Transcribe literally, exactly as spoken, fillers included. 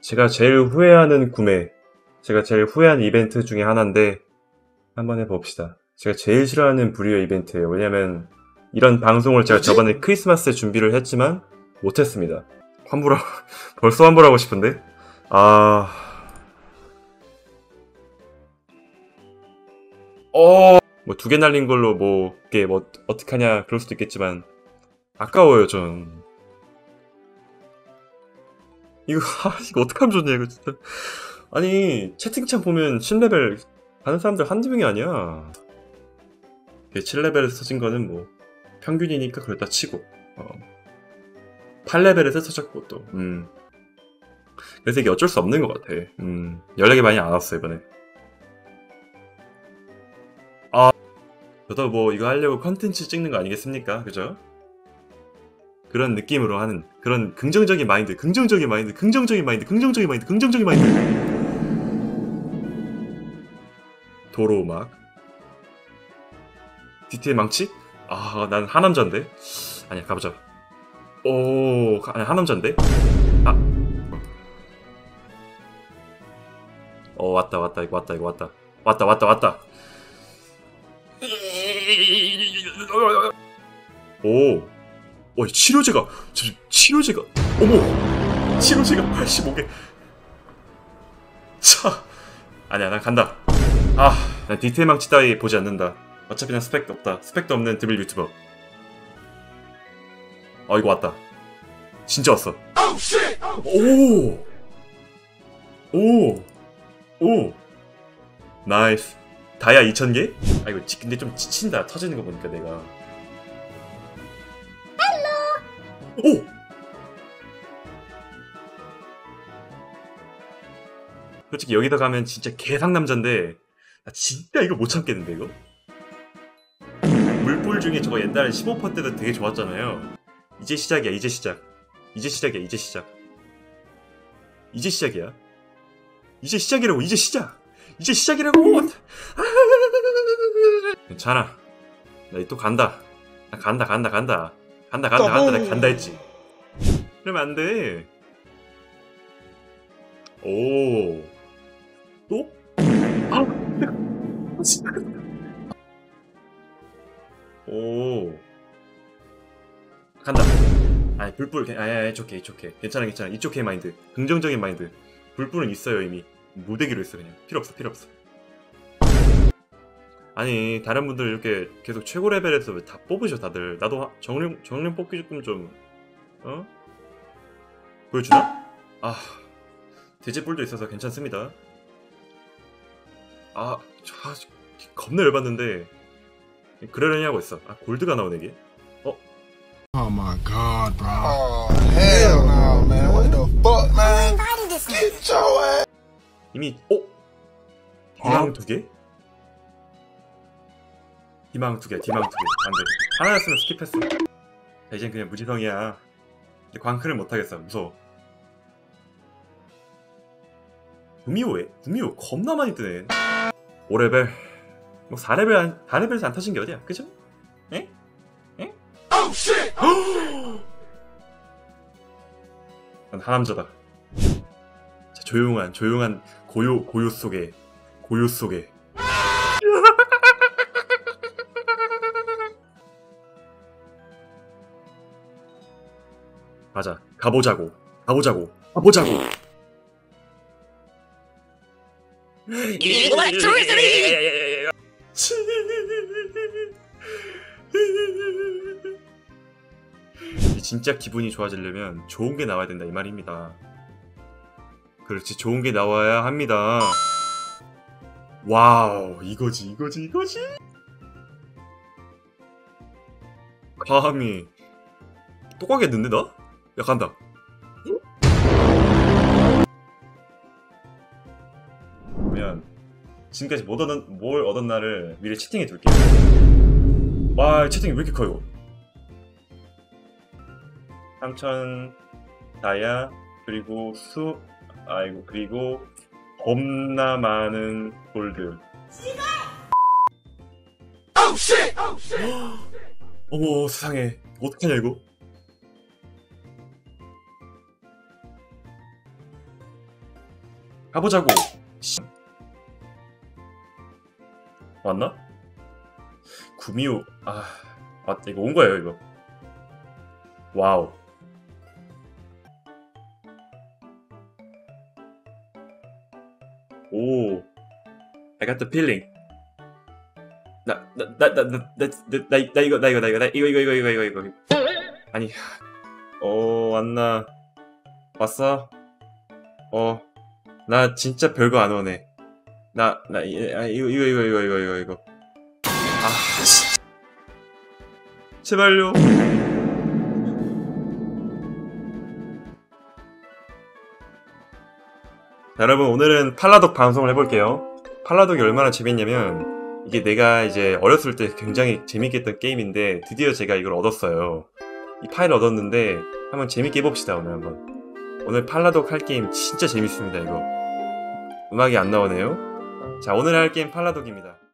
제가 제일 후회하는 구매, 제가 제일 후회하는 이벤트 중에 하나인데 한번 해봅시다. 제가 제일 싫어하는 불이어 이벤트예요. 왜냐면 이런 방송을 제가 저번에 크리스마스에 준비를 했지만 못했습니다. 환불하고 벌써 환불하고 싶은데? 아... 어... 뭐 두 개 날린 걸로 뭐 이게 뭐 어떡하냐 그럴 수도 있겠지만 아까워요 전. 이거 아, 이거 어떡하면 좋냐 이거 진짜. 아니 채팅창 보면 칠 레벨 가는 사람들 한두 명이 아니야. 칠 레벨에서 터진 거는 뭐 평균이니까 그랬다 치고 어. 팔 레벨에서 터졌고 또 음. 그래서 이게 어쩔 수 없는 것 같아. 음. 연락이 많이 안 왔어 이번에. 아 저도 뭐 이거 하려고 컨텐츠 찍는 거 아니겠습니까? 그죠? 그런 느낌으로 하는 그런 긍정적인 마인드, 긍정적인 마인드, 긍정적인 마인드, 긍정적인 마인드, 긍정적인 마인드. 도로막 디테일 망치? 아, 난 하남자인데? 아니야, 가보자. 오, 아니 하남자인데? 아, 어 왔다 왔다 이거 왔다 이거 왔다 왔다 왔다 왔다. 오, 오 치료제가 저, 치료제가 어머 치료제가 팔십오 개. 차 아니야 난 간다. 아, 난 디테일 망치 따위 보지 않는다. 어차피 난 스펙도 없다. 스펙도 없는 드빌 유튜버. 어 이거 왔다. 진짜 왔어. 오! 오! 오! 나이스. 다이아 이천 개? 아 이거 지, 근데 좀 지친다. 터지는 거 보니까 내가. 헬로! 오! 솔직히 여기다 가면 진짜 개상남자인데 나 진짜 이거 못 참겠는데 이거? 물불 중에 저거 옛날에 십오 퍼센트 때도 되게 좋았잖아요. 이제 시작이야 이제 시작. 이제 시작이야 이제 시작. 이제 시작이야. 이제 시작이라고 이제 시작. 이제 시작이라고. 괜찮아. 나 또 간다. 나 간다 간다 간다. 간다 간다 간다. 나 간다 했지. 그러면 안 돼. 오. 또? 아. 오. 간다. 아니 불불 아니 아니 좋게 좋게 괜찮아 괜찮아 이쪽 K 마인드 긍정적인 마인드. 불불은 있어요 이미. 무대기로 있어 그냥 필요 없어 필요 없어. 아니 다른 분들 이렇게 계속 최고 레벨에서 왜 다 뽑으셔 다들. 나도 정령 정령 뽑기 조금 좀 어? 보여주나? 아 돼지뿔도 있어서 괜찮습니다. 아 저, 겁나 열받는데 그러려니 하고 있어. 아 골드가 나오네 이게. 어? Oh my god, bro. Oh hell no, man. What the fuck, man? Get your ass. 이미 어? 희망 두 개? 희망 두 개, 희망 두 개. 안 돼. 하나였으면 스킵했어. 자, 이젠 그냥 무지성이야. 이제 광클을 못하겠어. 무서워. 구미호에? 구미호 겁나 많이 뜨네. 오 레벨. 뭐 사 레벨 안, 사 레벨에서 안 터진 게 어디야? 그죠? 에? 에? Oh shit! 난 하남자다. 자, 조용한, 조용한 고요, 고요 속에, 고요 속에. 맞아. 가보자고. 가보자고. 가보자고. 진짜 기분이 좋아지려면 좋은 게 나와야 된다 이 말입니다. 그렇지 좋은 게 나와야 합니다. 와우 이거지 이거지 이거지. 감히 또 가겠는데 나? 야 간다. 그러면 지금까지 못 얻은, 뭘 얻었나를 미리 채팅해 둘게요. 와 채팅이 왜 이렇게 커요? 삼천 다이아 그리고 수 아이고 그리고 겁나 많은 골드. 어머 세상에 어떡하냐 이거. 가보자고. 씨. 왔나? 구미호. 아 맞다. 이거 온 거예요 이거. 와우. 오. I got the feeling. 나 나 나 나 나 나 나 이거 나 이거 나 이거 나 이거 이거 이거 이거 이거 이거 아니. 어 왔나? 왔어? 어. 나 진짜 별거 안 오네. 나 나 이거 이거 이거 이거 이거 이거 이거. 아 진짜. 제발요. 자, 여러분 오늘은 팔라독 방송을 해볼게요. 팔라독이 얼마나 재밌냐면 이게 내가 이제 어렸을 때 굉장히 재밌게 했던 게임인데 드디어 제가 이걸 얻었어요. 이 파일을 얻었는데 한번 재밌게 해봅시다. 오늘 한번. 오늘 팔라독 할 게임 진짜 재밌습니다. 이거 음악이 안 나오네요. 자, 오늘 할 게임 팔라독입니다.